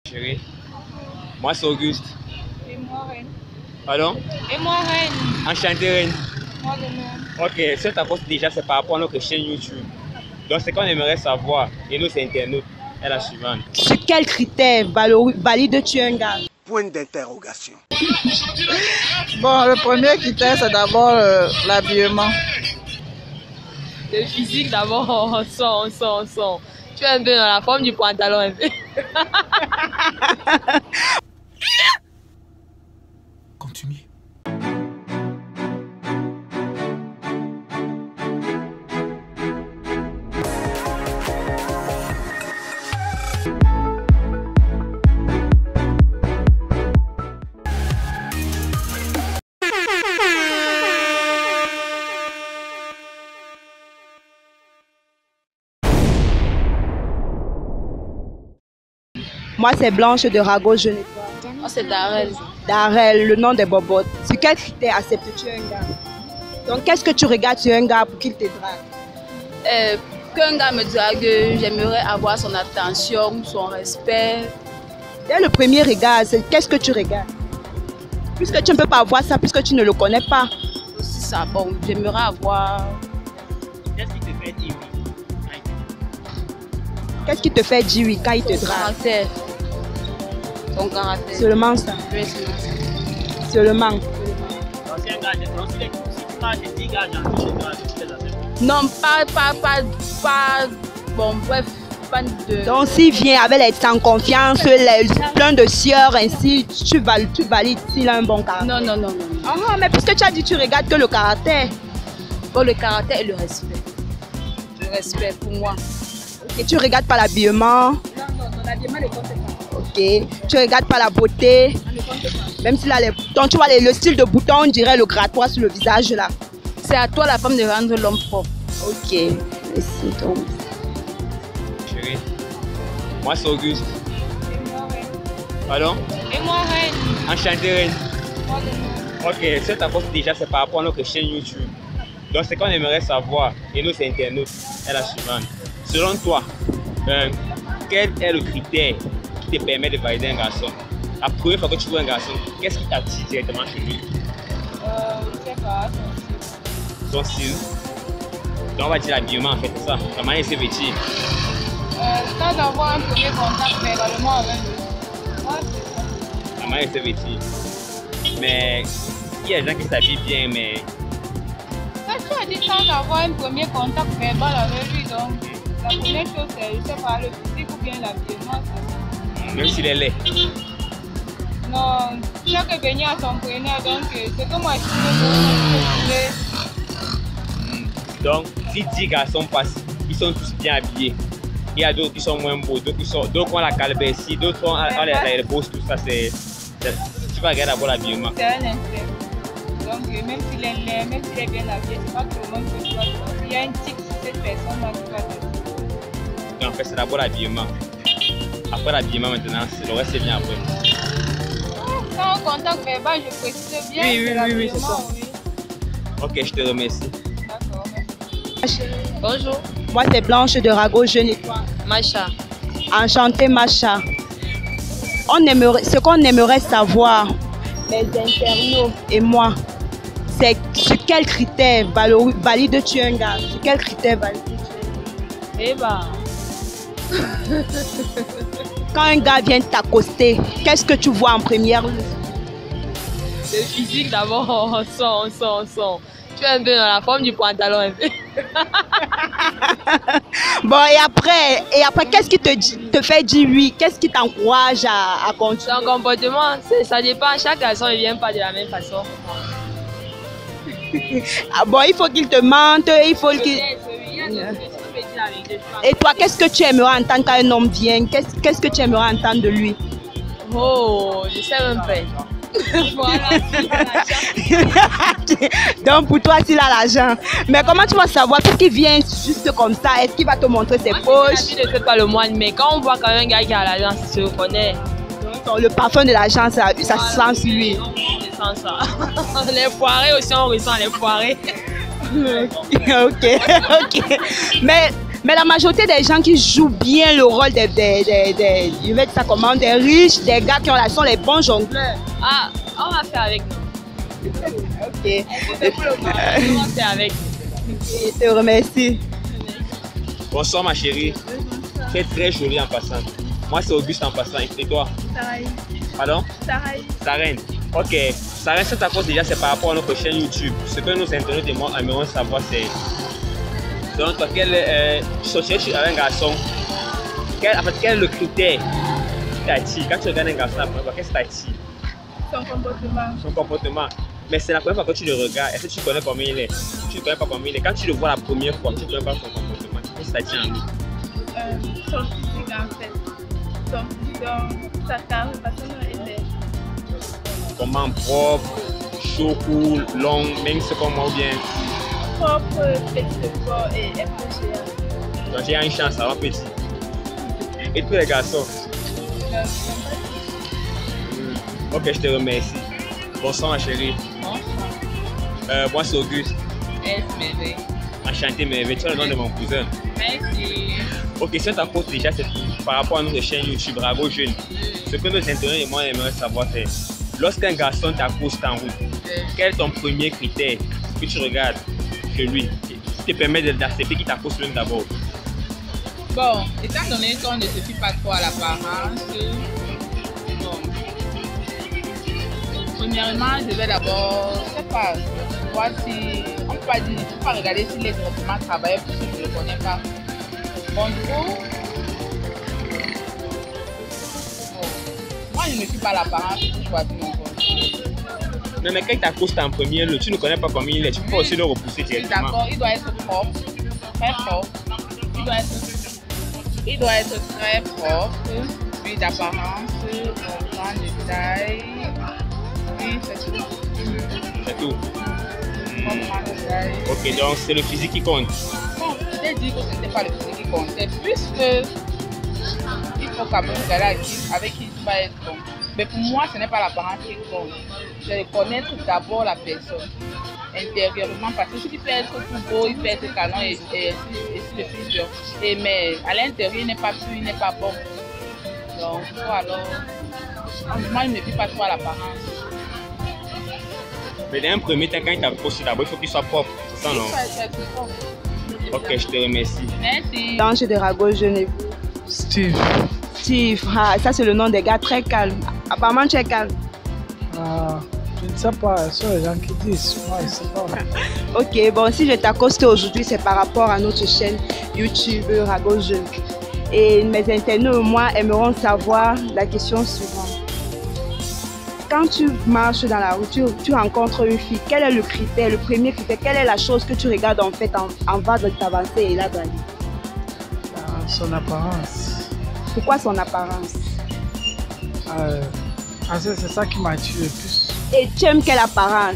Chérie, moi c'est Auguste. Et moi, Reine. Pardon? Et moi, Reine. Enchanté, Reine. Moi, de même. Ok, ce que tu as posté déjà, c'est par rapport à notre chaîne YouTube. Donc, ce qu'on aimerait savoir, et nous, c'est internautes, est la suivante. Sur quels critères valides-tu un gars? Point d'interrogation. Bon, le premier critère, c'est d'abord l'habillement. Le physique, d'abord, on sent. Tu es un peu dans la forme du pantalon, un peu. Continue. Moi, c'est Blanche de Rago, je nettoie. Moi, c'est Darel. Darel, le nom des bobottes. Sur quels critères acceptes-tu un gars? Donc, qu'est-ce que tu regardes sur un gars pour qu'il te drague? Qu'un gars me drague, j'aimerais avoir son attention, son respect. Dès le premier regard, qu'est-ce que tu regardes? Puisque tu ne peux pas voir ça, puisque tu ne le connais pas. Aussi ça, bon, j'aimerais avoir... Qu'est-ce qui te fait dire oui? Qu'est-ce qui te fait dire oui quand il te Son drague? caractère. Son caractère. Seulement ça. Oui, c'est Seulement. Donc, c'est un gars, si tu parles de 10 gars gentils chez toi, tu les acceptes. Non, pas... Bon, bref, pas de... Donc, s'il vient avec les sans confiance, plein de sieurs, ainsi, tu valides s'il a un bon caractère. Non. Ah, mais puisque tu as dit tu regardes que le caractère. Bon, le caractère et le respect. Le respect pour moi. Et tu regardes pas l'habillement. Non, l'habillement ne compte pas. Ok. Tu regardes pas la beauté. Ne compte pas. Même s'il a les boutons, tu vois le style de bouton, on dirait le grattoir sur le visage là. C'est à toi la femme de rendre l'homme propre. Ok. Merci donc. Chérie, moi c'est Auguste. Et moi, Reine. Pardon? Et moi, Reine. Enchanté, Reine. Moi, de même. Ok, ce que tu as posté déjà, c'est par rapport à notre chaîne YouTube. Donc, ce qu'on aimerait savoir, et nous, c'est internautes, est la suivante. Selon toi, quel est le critère qui te permet de valider un garçon? La première fois que tu vois un garçon, qu'est-ce qui t'attire directement chez lui? Je sais pas. Son style. Donc, on va dire l'habillement, en fait, c'est ça. La manière de se vêtir. Sans avoir un premier contact verbalement avec lui. Moi, c'est ça. La manière de se vêtir. Mais, il y a des gens qui s'habillent bien, mais Ça, tu as dit sans avoir un premier contact verbal avec lui, donc la première chose, c'est, je sais pas, le physique ou bien l'habillement. même s'il est laid. Non, chaque baigneur a son preneur, donc c'est que moi je suis Donc, si 10 garçons passent, ils sont tous bien habillés. Il y a d'autres qui sont moins beaux, d'autres ont la calbessie, d'autres ont les bosses, tout ça. Tu vas regarder d'abord l'habillement. c'est un instinct. Donc, même s'il est laid, même s'il est bien habillé, c'est pas tout le monde que tu vas voir. Il y a un tic sur cette personne-là qui va te... Donc, en fait, c'est d'abord l'habillement. Après l'habillement, maintenant, le reste, c'est bien après. Sans contact verbal, je précise bien. Oui, c'est ça. Oui. Ok, je te remercie. D'accord, merci. Bonjour. Moi, c'est Blanche de Rago, je nettoie. Macha. Enchantée, Macha. Ce qu'on aimerait savoir, les internautes et moi, c'est sur quels critères valides-tu un gars? Sur quels critères valides-tu un gars? Eh ben... Quand un gars vient t'accoster, qu'est-ce que tu vois en première lieu? Le physique, d'abord, on sent. Tu es un peu dans la forme du pantalon, un peu. Bon, et après qu'est-ce qui te fait dire oui? Qu'est-ce qui t'encourage à continuer? Son comportement, ça dépend. Chaque garçon ne vient pas de la même façon. Ah bon, il faut qu'il te mente, il faut qu'il... Et toi, qu'est-ce que tu aimerais entendre quand un homme vient? Qu'est-ce que tu aimerais entendre de lui? Oh, je sais même pas. Voilà, Donc pour toi, s'il a l'argent. Mais comment tu vas savoir? Est-ce qu'il vient juste comme ça? Est-ce qu'il va te montrer ses poches? Je ne sais pas le moine, mais quand on voit quand même un gars qui a l'argent, il se reconnaît. Donc, le parfum de l'argent, ça se sent sur lui. On ressent ça. Les foirés aussi, on ressent les foirés. Ok. Mais la majorité des gens qui jouent bien le rôle je vais dire ça comment, des riches, des gars qui sont les bons jongleurs. Ah, on va faire avec nous. Ok. On va faire avec nous. Je te remercie. Bonsoir ma chérie. Tu es très jolie en passant. Moi c'est Auguste en passant. Et toi? Sarai. Pardon? Sarai. Saren. Ok. Saren, cette approche déjà c'est par rapport à notre chaîne YouTube. Ce que nos internautes et moi aimerions savoir c'est donc toi quel sortir avec un garçon. Quel est le critère qui t'attire? Quand tu regardes un garçon la première fois, qu'est-ce qui t'attire? Son comportement. Son comportement. Mais c'est la première fois que tu le regardes. Est-ce que tu connais comment il est? Tu ne connais pas comment il est. Quand tu le vois la première fois, tu ne connais pas son comportement. Qu'est-ce que ça tient en lui? Son physique en fait. Son physique, sa carrière, parce qu'il est Comment propre, chaud, cool, long, mince comme moi ou bien? propre, petit fort et un peu géant. Donc j'ai une chance, ça va petit. Et tous les garçons? Ok, je te remercie. Bonsoir ma chérie. Moi c'est Auguste. SMV. Enchanté, mais tu as le nom de mon cousin. Merci. Ok, si on t'apporte déjà, c'est par rapport à notre chaîne YouTube Rago Jeune. Ce que nos internautes et moi aimeraient savoir, c'est lorsqu'un garçon t'accoste en route, quel est ton premier critère que tu regardes chez lui qui te permet d'accepter qu'il t'accoste même d'abord? Bon, étant donné qu'on ne se fie pas trop à l'apparence, bon, premièrement, je vais d'abord, je sais pas, voir si, on peut pas dire, il ne faut pas regarder s'il est directement travaillé parce que je ne le connais pas. Bon, du coup, bon, moi je ne me fie pas à l'apparence pour choisir mon conjoint. Non, mais quand il t'accoste en premier, tu ne connais pas comment il est, tu peux aussi le repousser directement. D'accord, il doit être propre, très propre. Il doit être très propre, puis d'apparence, grand détail. Oui, c'est tout. C'est tout. Grand détail. Ok, donc c'est le physique qui compte. Bon, je t'ai dit que ce n'était pas le physique qui comptait, puisque il faut quand même regarder avec qui tu vas être bon. Mais pour moi, ce n'est pas l'apparence qui compte. C'est connaître d'abord la personne intérieurement, parce que ce qui peut être tout beau, il peut être canon et le futur. Mais à l'intérieur, il n'est pas pur, il n'est pas bon. Donc, alors, moi, je ne me fie pas trop à l'apparence. Mais dans un premier temps, quand il t'accoste d'abord, il faut qu'il soit propre. C'est ça, non? Ok, je te remercie. Merci. Danger de Rago Jeune. Steve. Steve, ah, ça c'est le nom des gars très calmes. Apparemment, tu es calme. Ah, je ne sais pas, ce sont les gens qui disent. Moi, je ne sais pas. Ok, bon, si je t'accoste aujourd'hui, c'est par rapport à notre chaîne YouTube Rago Jeune. Et mes internautes, moi, aimeront savoir la question suivante. Quand tu marches dans la rue, tu rencontres une fille, quel est le critère, le premier critère, quelle est la chose que tu regardes en fait avant de t'avancer et là d'aller? Son apparence. Pourquoi son apparence? C'est ça qui m'attire le plus. Et tu aimes quelle apparence?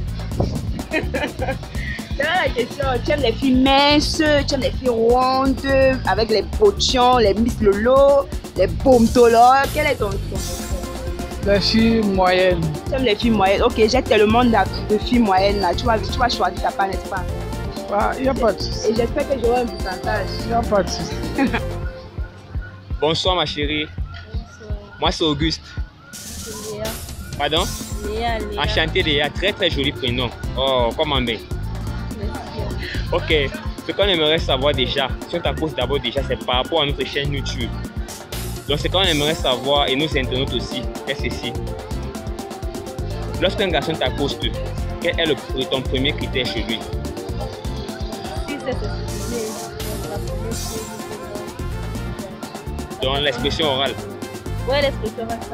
C'est la question. Tu aimes les filles minces, tu aimes les filles rondes, avec les potions, les Miss Lolo, les Bomtolos. Quel est ton Les filles moyennes. Tu aimes les filles moyennes. Ok, j'ai tellement de filles moyennes là. Tu vas choisir ta part, n'est-ce pas? Il n'y a pas de souci. Et j'espère que j'aurai un pourcentage. Il n'y a pas de souci. Bonsoir ma chérie. Bonsoir. Moi c'est Auguste. Léa. Pardon? Léa. Enchanté Léa, très très joli prénom. Oh, comment bien? Merci. Ok, ce qu'on aimerait savoir déjà, si on t'accoste d'abord déjà, c'est par rapport à notre chaîne YouTube. Donc ce qu'on aimerait savoir, et nos internautes aussi, est ceci. Lorsqu'un garçon t'accoste, quel est ton premier critère chez lui? Si c'est ce Dans l'expression orale. ouais, l'expression va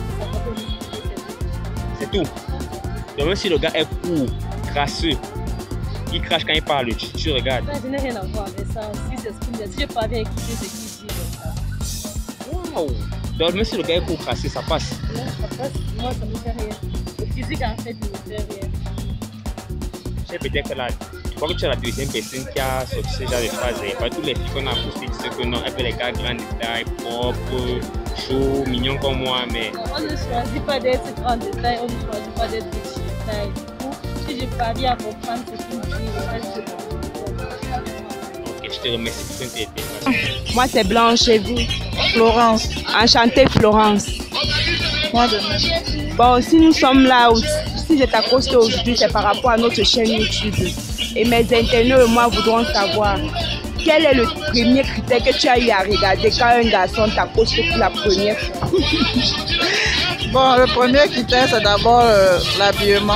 C'est tout. Donc même si le gars est court, crasseux, il crache quand il parle, tu regardes. je n'ai rien à voir avec ça. Si c'est ce qu'il dit, si je parviens à écouter ce qu'il dit, Wow. Donc même si le gars est court, crasseux, ça passe. non, ça passe. Moi, ça ne me fait rien. Le physique, en fait, ne me fait rien. C'est peut-être là. Je crois que tu es la deuxième personne qui a sorti ce genre de phrase. Pas tous les filles qu'on a accostées disent que non, un peu les gars grands détails, propres, chauds, mignons comme moi, mais. On ne choisit pas d'être grand détail, on ne choisit pas d'être petit détail. Du coup, si je parviens à comprendre ce qu'il dit, le reste de Ok, je te remercie pour cette intervention. Moi, c'est Blanche et vous? Florence. Enchantée, Florence. Moi de même. Bon, si nous sommes là, si je t'accoste aujourd'hui, c'est par rapport à notre chaîne YouTube. Et mes internautes et moi voudrons savoir quel est le premier critère que tu as eu à regarder quand un garçon t'accoste pour la première fois. Bon, le premier critère, c'est d'abord l'habillement.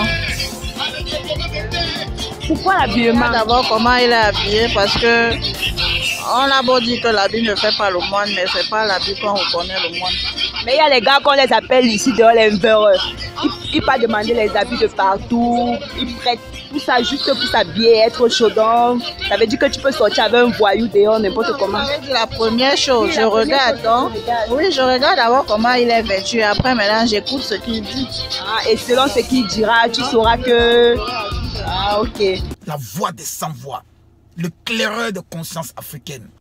Pourquoi l'habillement? D'abord, comment il est habillé, parce que on a beau dire que l'habit ne fait pas le moine, mais c'est pas l'habit qu'on reconnaît le moine. Mais il y a les gars qu'on les appelle ici dehors les verreurs. Ils peuvent demander les habits de partout. Ils prêtent tout ça juste pour s'habiller, être chaudant. Ça veut dire que tu peux sortir avec un voyou dehors n'importe comment. La première chose, je regarde. Oui, je regarde d'abord comment il est vêtu. Après, maintenant, j'écoute ce qu'il dit. Ah, et selon ce qu'il dira, tu sauras que... Ah, ok. La voix des sans-voix, le claireur de conscience africaine.